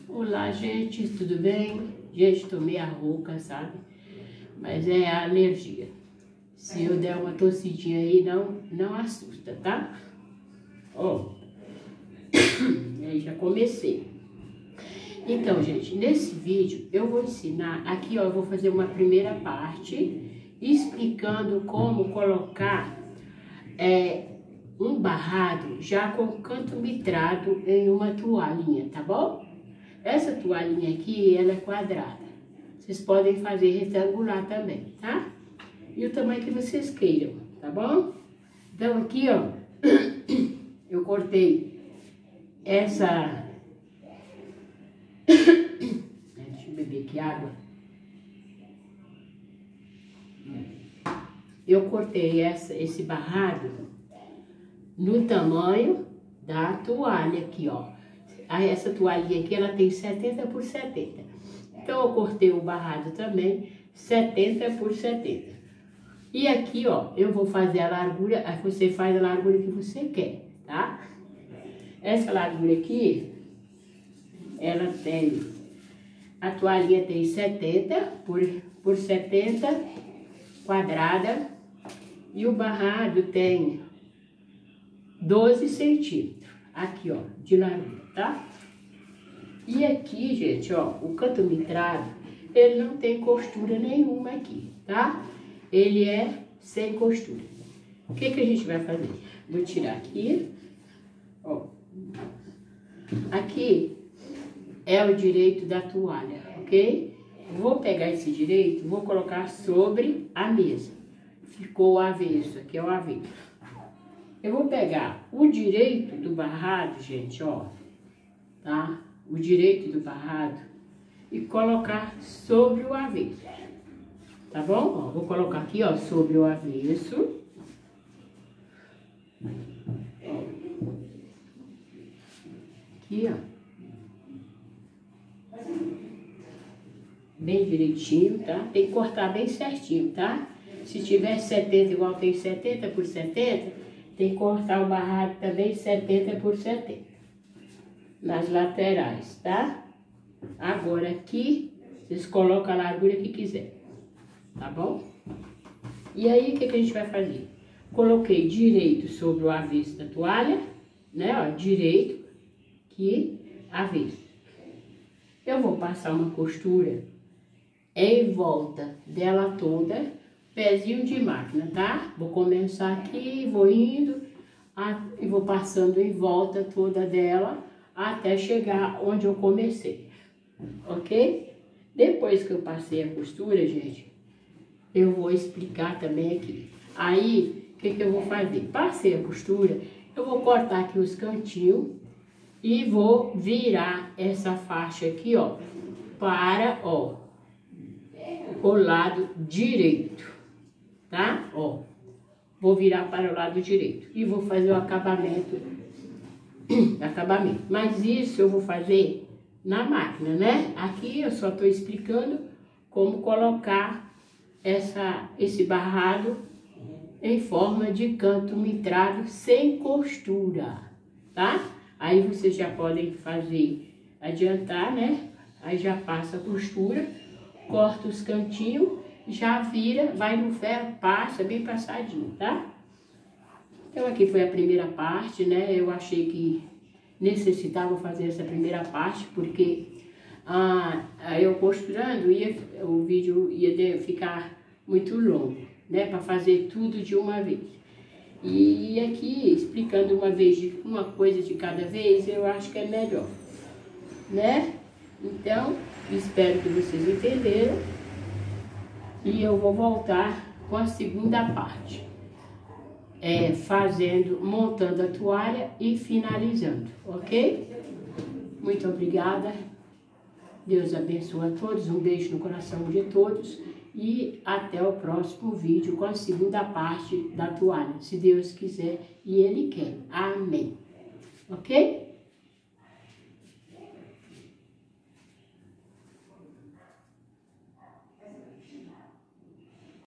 Olá, gente, tudo bem? Gente, tô meio rouca, sabe? Mas é a alergia. Se eu der uma tossidinha aí, não assusta, tá? Ó, aí já comecei. Então, gente, nesse vídeo eu vou ensinar, aqui ó, eu vou fazer uma primeira parte explicando como colocar um barrado já com canto mitrado em uma toalhinha, tá bom? Essa toalhinha aqui, ela é quadrada. Vocês podem fazer retangular também, tá? E o tamanho que vocês queiram, tá bom? Então aqui, ó, eu cortei essa... Deixa eu beber aqui água. Eu cortei esse barrado no tamanho da toalha aqui, ó. Essa toalhinha aqui, ela tem 70 por 70. Então, eu cortei o barrado também, 70 por 70. E aqui, ó, eu vou fazer a largura, aí você faz a largura que você quer, tá? Essa largura aqui, ela tem, a toalhinha tem 70 por 70 quadrada, e o barrado tem 12 centímetros, aqui, ó, de largura, tá? E aqui, gente, ó, o canto mitrado, ele não tem costura nenhuma aqui, tá? Ele é sem costura. O que que a gente vai fazer? Vou tirar aqui, ó. Aqui é o direito da toalha, ok? Vou pegar esse direito, vou colocar sobre a mesa. Ficou o avesso, aqui é o avesso. Eu vou pegar o direito do barrado, gente, ó, tá? O direito do barrado e colocar sobre o avesso, tá bom? Ó, vou colocar aqui, ó, sobre o avesso. Ó. Aqui, ó. Bem direitinho, tá? Tem que cortar bem certinho, tá? Se tiver 70, igual tem 70 por 70, tem que cortar o barrado também 70 por 70. Nas laterais, tá? Agora aqui, vocês colocam a largura que quiser, tá bom? E aí, o que a gente vai fazer? Coloquei direito sobre o avesso da toalha, né? Ó, direito, aqui, avesso. Eu vou passar uma costura em volta dela toda, pezinho de máquina, tá? Vou começar aqui, vou indo, e vou passando em volta toda dela, até chegar onde eu comecei, ok? Depois que eu passei a costura, gente, eu vou explicar também aqui. Aí, o que que eu vou fazer? Passei a costura, eu vou cortar aqui os cantinhos e vou virar essa faixa aqui, ó, para, ó, o lado direito, tá? Ó, vou virar para o lado direito e vou fazer o acabamento. Mas isso eu vou fazer na máquina, né? Aqui eu só tô explicando como colocar esse barrado em forma de canto mitrado sem costura, tá? Aí vocês já podem fazer, adiantar, né? Aí já passa a costura, corta os cantinhos, já vira, vai no ferro, passa bem passadinho, tá? Então aqui foi a primeira parte, né? Eu achei que necessitava fazer essa primeira parte, porque eu costurando, o vídeo ia ficar muito longo, né? Para fazer tudo de uma vez. E aqui, explicando uma coisa de cada vez, eu acho que é melhor, né? Então, espero que vocês entenderam. E eu vou voltar com a segunda parte. Montando a toalha e finalizando, ok? Muito obrigada. Deus abençoe a todos. Um beijo no coração de todos. E até o próximo vídeo com a segunda parte da toalha, se Deus quiser e Ele quer. Amém. Ok?